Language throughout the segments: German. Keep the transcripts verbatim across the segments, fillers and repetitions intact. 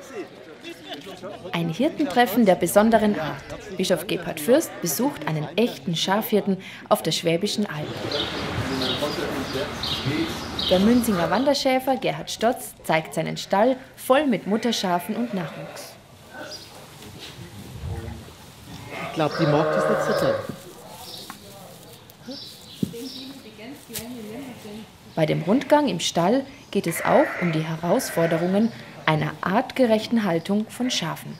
Ein Hirtentreffen der besonderen Art. Bischof Gebhard Fürst besucht einen echten Schafhirten auf der Schwäbischen Alb. Der Münzinger Wanderschäfer Gerhard Stotz zeigt seinen Stall voll mit Mutterschafen und Nachwuchs. Ich glaube, die mag das nicht so toll. Bei dem Rundgang im Stall geht es auch um die Herausforderungen einer artgerechten Haltung von Schafen.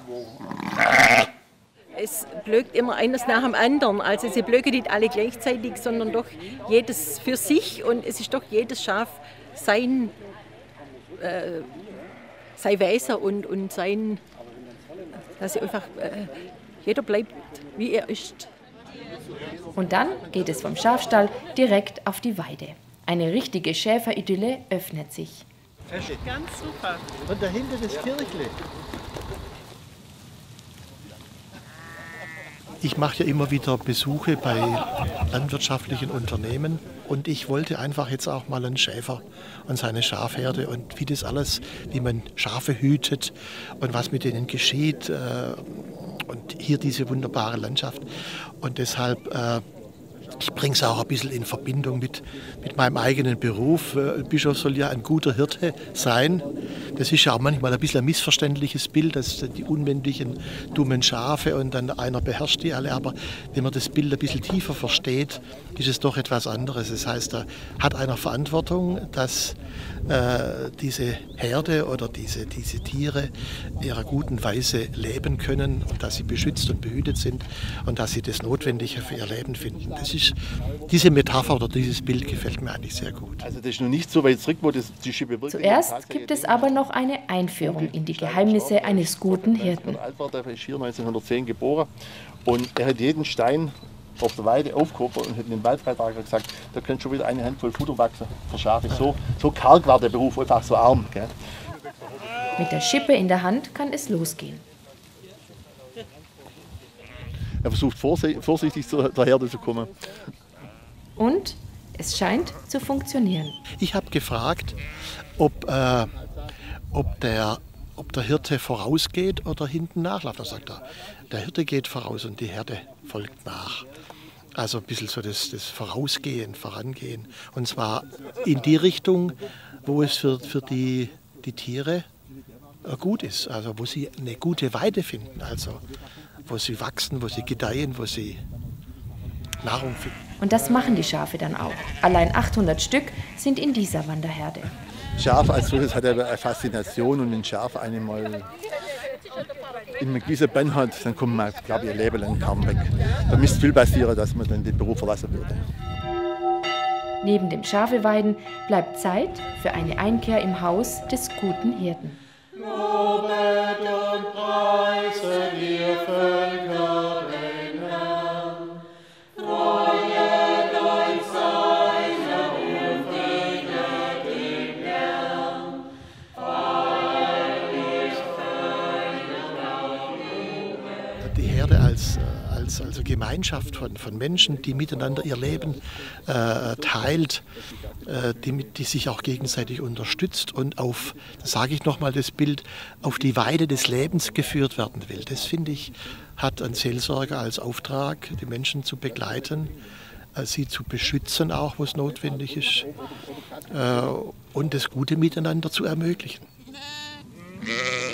Es blökt immer eines nach dem anderen. Also sie blöken nicht alle gleichzeitig, sondern doch jedes für sich. Und es ist doch jedes Schaf sein, äh, sein Weise und, und sein, dass sie einfach, äh, jeder bleibt, wie er ist. Und dann geht es vom Schafstall direkt auf die Weide. Eine richtige Schäferidylle öffnet sich. Ganz super. Und dahinter das Kirchle. Ich mache ja immer wieder Besuche bei landwirtschaftlichen Unternehmen und ich wollte einfach jetzt auch mal einen Schäfer und seine Schafherde und wie das alles, wie man Schafe hütet und was mit denen geschieht und hier diese wunderbare Landschaft. Und deshalb ich bringe es auch ein bisschen in Verbindung mit, mit meinem eigenen Beruf. Ein Bischof soll ja ein guter Hirte sein. Das ist ja auch manchmal ein bisschen ein missverständliches Bild, dass die unmündigen, dummen Schafe und dann einer beherrscht die alle. Aber wenn man das Bild ein bisschen tiefer versteht, ist es doch etwas anderes. Das heißt, da hat einer Verantwortung, dass äh, diese Herde oder diese, diese Tiere in ihrer guten Weise leben können und dass sie beschützt und behütet sind und dass sie das Notwendige für ihr Leben finden. Das ist, diese Metapher oder dieses Bild gefällt mir eigentlich sehr gut. Also das ist noch nicht so weit zurück, wo das die Schippe wirklich. Zuerst gibt es aber noch eine Einführung in die Geheimnisse eines guten Hirten. Der ist hier neunzehnhundertzehn geboren und er hat jeden Stein auf der Weide aufgehoben und hat in den Waldfreitager gesagt, da könnte schon wieder eine Handvoll Futter wachsen für Schafe. So, so karg war der Beruf, einfach so arm. Gell? Mit der Schippe in der Hand kann es losgehen. Er versucht vorsichtig zur Herde zu kommen. Und es scheint zu funktionieren. Ich habe gefragt, ob, äh, ob, der, ob der Hirte vorausgeht oder hinten nachläuft. Da sagt er, der Hirte geht voraus und die Herde folgt nach. Also ein bisschen so das, das Vorausgehen, Vorangehen. Und zwar in die Richtung, wo es für, für die, die Tiere gut ist. Also wo sie eine gute Weide finden. Also wo sie wachsen, wo sie gedeihen, wo sie Nahrung finden. Und das machen die Schafe dann auch. Allein achthundert Stück sind in dieser Wanderherde. Schaf als solches hat eine Faszination und wenn Schaf einmal in einem gewissen Bann hat, dann kommt man, glaube ich, ein Leben lang kaum weg. Da müsste viel passieren, dass man dann den Beruf verlassen würde. Neben dem Schafeweiden bleibt Zeit für eine Einkehr im Haus des guten Hirten. Lobet und preiset ihr Völker den Herrn. Freuet euch seiner und segnet den Herrn. Freilich Die Herde als, als also Gemeinschaft von, von Menschen, die miteinander ihr Leben äh, teilt, äh, die, die sich auch gegenseitig unterstützt und auf, das sage ich nochmal, das Bild, auf die Weide des Lebens geführt werden will. Das, finde ich, hat ein Seelsorger als Auftrag, die Menschen zu begleiten, äh, sie zu beschützen, auch wo es notwendig ist, äh, und das gute Miteinander zu ermöglichen.